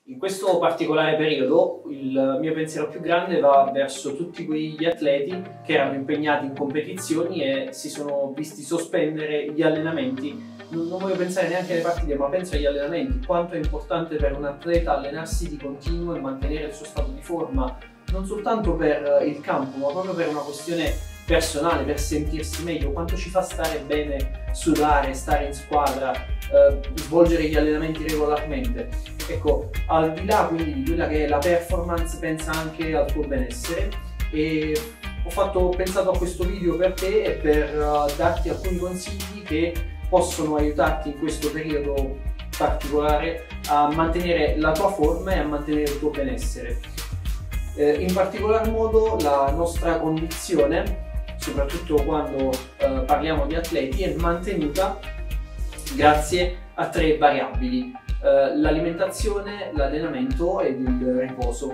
In questo particolare periodo il mio pensiero più grande va verso tutti quegli atleti che erano impegnati in competizioni e si sono visti sospendere gli allenamenti. Non voglio pensare neanche alle partite, ma penso agli allenamenti. Quanto è importante per un atleta allenarsi di continuo e mantenere il suo stato di forma, non soltanto per il campo, ma proprio per una questione personale, per sentirsi meglio. Quanto ci fa stare bene sudare, stare in squadra, svolgere gli allenamenti regolarmente. Ecco, al di là quindi di quella che è la performance, pensa anche al tuo benessere, e ho pensato a questo video per te e per darti alcuni consigli che possono aiutarti in questo periodo particolare a mantenere la tua forma e a mantenere il tuo benessere. In particolar modo la nostra condizione, soprattutto quando parliamo di atleti, è mantenuta grazie a 3 variabili: l'alimentazione, l'allenamento ed il riposo.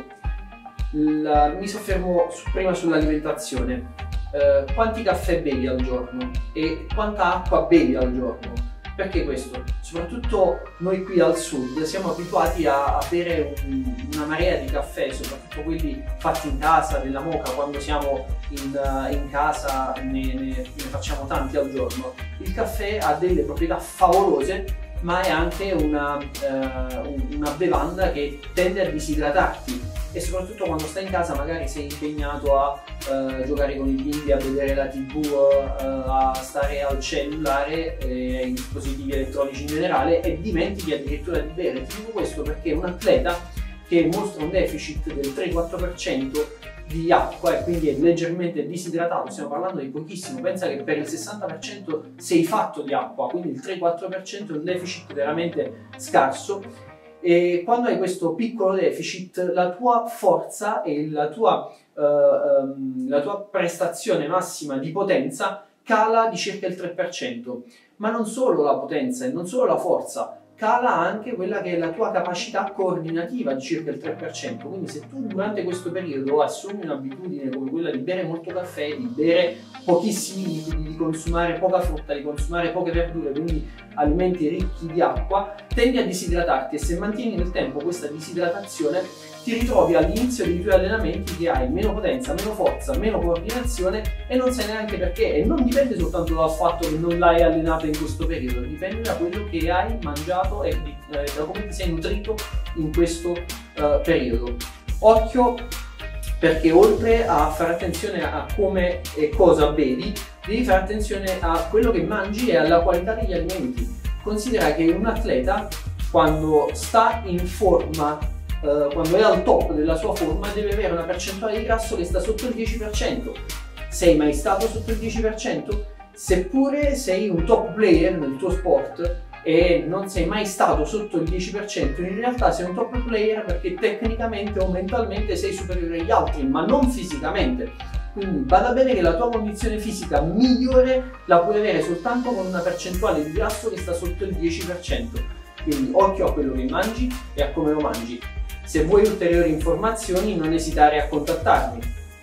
Mi soffermo prima sull'alimentazione. Quanti caffè bevi al giorno e quanta acqua bevi al giorno? Perché questo? Soprattutto noi qui al sud siamo abituati a bere una marea di caffè, soprattutto quelli fatti in casa, della moka. Quando siamo in casa ne facciamo tanti al giorno. Il caffè ha delle proprietà favolose, ma è anche una bevanda che tende a disidratarti, e soprattutto quando stai in casa magari sei impegnato a giocare con i bimbi, a vedere la TV, a stare al cellulare e ai dispositivi elettronici in generale, e dimentichi addirittura di bere. Ti dico questo perché un atleta che mostra un deficit del 3-4% di acqua e quindi è leggermente disidratato, stiamo parlando di pochissimo, pensa che per il 60% sei fatto di acqua, quindi il 3-4% è un deficit veramente scarso. E quando hai questo piccolo deficit, la tua forza e la tua prestazione massima di potenza cala di circa il 3%. Ma non solo la potenza e non solo la forza, cala anche quella che è la tua capacità coordinativa di circa il 3%. Quindi se tu durante questo periodo assumi un'abitudine come quella di bere molto caffè, di bere pochissimi liquidi, di consumare poca frutta, di consumare poche verdure, quindi alimenti ricchi di acqua, tendi a disidratarti, e se mantieni nel tempo questa disidratazione ti ritrovi all'inizio dei tuoi allenamenti che hai meno potenza, meno forza, meno coordinazione, e non sai neanche perché. E non dipende soltanto dal fatto che non l'hai allenato in questo periodo, dipende da quello che hai mangiato e da come ti sei nutrito in questo periodo. Occhio, perché oltre a fare attenzione a come e cosa bevi, devi fare attenzione a quello che mangi e alla qualità degli alimenti. Considera che un atleta, quando sta in forma, quando è al top della sua forma, deve avere una percentuale di grasso che sta sotto il 10%. Sei mai stato sotto il 10%? Seppure sei un top player nel tuo sport e non sei mai stato sotto il 10%, in realtà sei un top player perché tecnicamente o mentalmente sei superiore agli altri, ma non fisicamente. Quindi bada bene che la tua condizione fisica migliore la puoi avere soltanto con una percentuale di grasso che sta sotto il 10%. Quindi occhio a quello che mangi e a come lo mangi. Se vuoi ulteriori informazioni non esitare a contattarmi.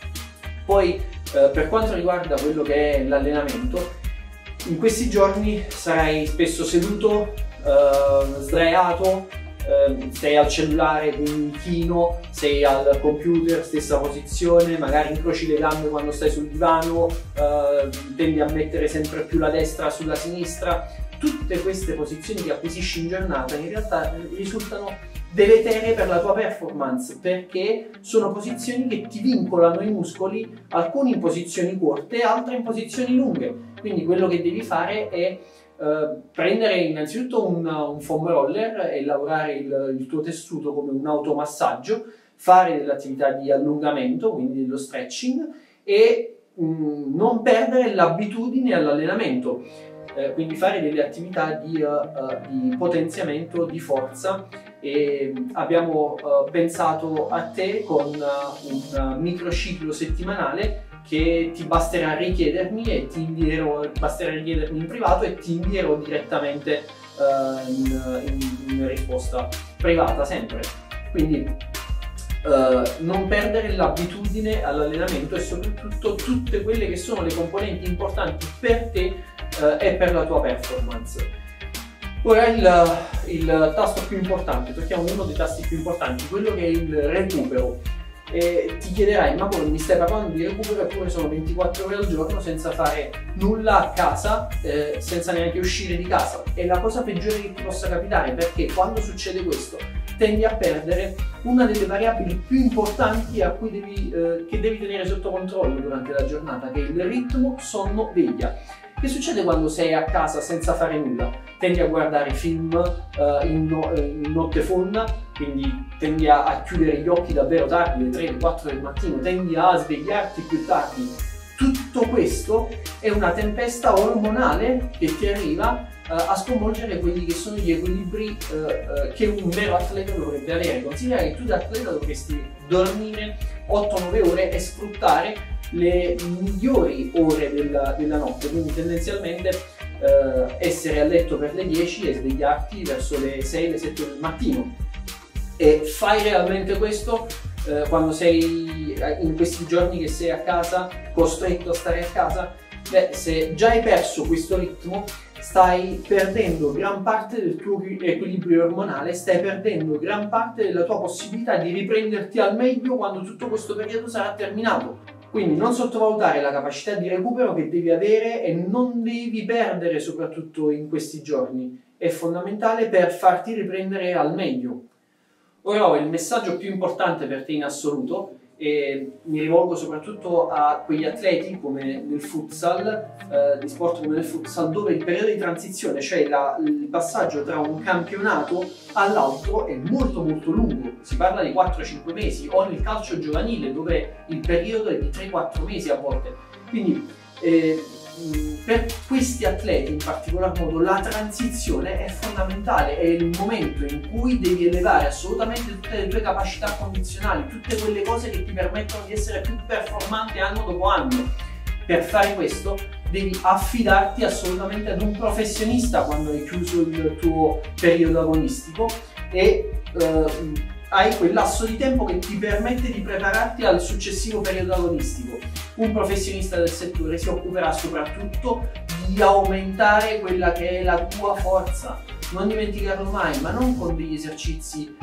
Poi per quanto riguarda quello che è l'allenamento, in questi giorni sarai spesso seduto, sdraiato, sei al cellulare, quindi chino, sei al computer, stessa posizione, magari incroci le gambe quando stai sul divano, tendi a mettere sempre più la destra sulla sinistra. Tutte queste posizioni che acquisisci in giornata in realtà risultano deleterie per la tua performance, perché sono posizioni che ti vincolano i muscoli, alcuni in posizioni corte, altre in posizioni lunghe. Quindi quello che devi fare è prendere innanzitutto un foam roller e lavorare il tuo tessuto come un automassaggio, fare delle attività di allungamento, quindi dello stretching, e non perdere l'abitudine all'allenamento. Quindi fare delle attività di potenziamento di forza, e abbiamo pensato a te con un microciclo settimanale che ti basterà richiedermi basterà richiedermi in privato e ti invierò direttamente in risposta privata sempre. Quindi non perdere l'abitudine all'allenamento e soprattutto tutte quelle che sono le componenti importanti per te e per la tua performance. Ora il tasto più importante, tocchiamo uno dei tasti più importanti, quello che è il recupero. E ti chiederai, ma come mi stai parlando di recupero eppure sono 24 ore al giorno senza fare nulla a casa, senza neanche uscire di casa? È la cosa peggiore che ti possa capitare, perché quando succede questo tendi a perdere una delle variabili più importanti a cui che devi tenere sotto controllo durante la giornata, che è il ritmo sonno-veglia. Che succede quando sei a casa senza fare nulla? Tendi a guardare film in notte fonda, quindi tendi a chiudere gli occhi davvero tardi, le 3, le 4 del mattino, tendi a svegliarti più tardi. Tutto questo è una tempesta ormonale che ti arriva a sconvolgere quelli che sono gli equilibri che un vero atleta dovrebbe avere. Considera che tu da atleta dovresti dormire 8-9 ore e sfruttare le migliori ore della notte, quindi tendenzialmente essere a letto per le 10 e svegliarti verso le 6, le 7 del mattino. E fai realmente questo quando sei in questi giorni che sei a casa, costretto a stare a casa? Beh, se già hai perso questo ritmo, stai perdendo gran parte del tuo equilibrio ormonale, stai perdendo gran parte della tua possibilità di riprenderti al meglio quando tutto questo periodo sarà terminato. Quindi non sottovalutare la capacità di recupero che devi avere e non devi perdere, soprattutto in questi giorni. È fondamentale per farti riprendere al meglio. Ora ho il messaggio più importante per te in assoluto, e mi rivolgo soprattutto a quegli atleti come nel futsal, di sport come nel futsal, dove il periodo di transizione, cioè il passaggio tra un campionato all'altro, è molto lungo. Si parla di 4-5 mesi, o nel calcio giovanile dove il periodo è di 3-4 mesi a volte. Quindi per questi atleti in particolar modo la transizione è fondamentale, è il momento in cui devi elevare assolutamente tutte le tue capacità condizionali, tutte quelle cose che ti permettono di essere più performante anno dopo anno. Per fare questo devi affidarti assolutamente ad un professionista quando hai chiuso il tuo periodo agonistico e hai quel lasso di tempo che ti permette di prepararti al successivo periodo agonistico. Un professionista del settore si occuperà soprattutto di aumentare quella che è la tua forza. Non dimenticarlo mai, ma non con degli esercizi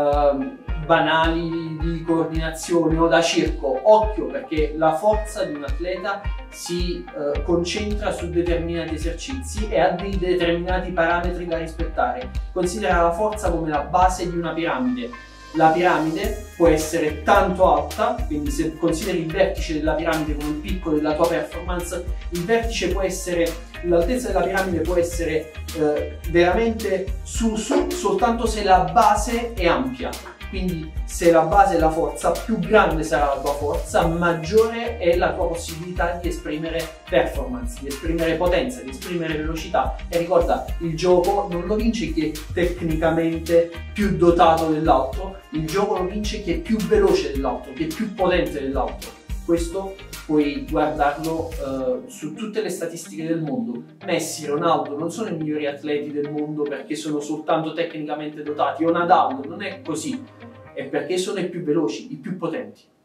banali di coordinazione o da circo. Occhio, perché la forza di un atleta si concentra su determinati esercizi e ha dei determinati parametri da rispettare. Considera la forza come la base di una piramide. La piramide può essere tanto alta, quindi se consideri il vertice della piramide come il picco della tua performance, il vertice può essere, l'altezza della piramide può essere veramente su soltanto se la base è ampia. Quindi se la base è la forza, più grande sarà la tua forza, maggiore è la tua possibilità di esprimere performance, di esprimere potenza, di esprimere velocità. E ricorda, il gioco non lo vince chi è tecnicamente più dotato dell'altro, il gioco lo vince chi è più veloce dell'altro, chi è più potente dell'altro. Questo puoi guardarlo su tutte le statistiche del mondo. Messi, Ronaldo non sono i migliori atleti del mondo perché sono soltanto tecnicamente dotati, o Nadal non è così, è perché sono i più veloci, i più potenti.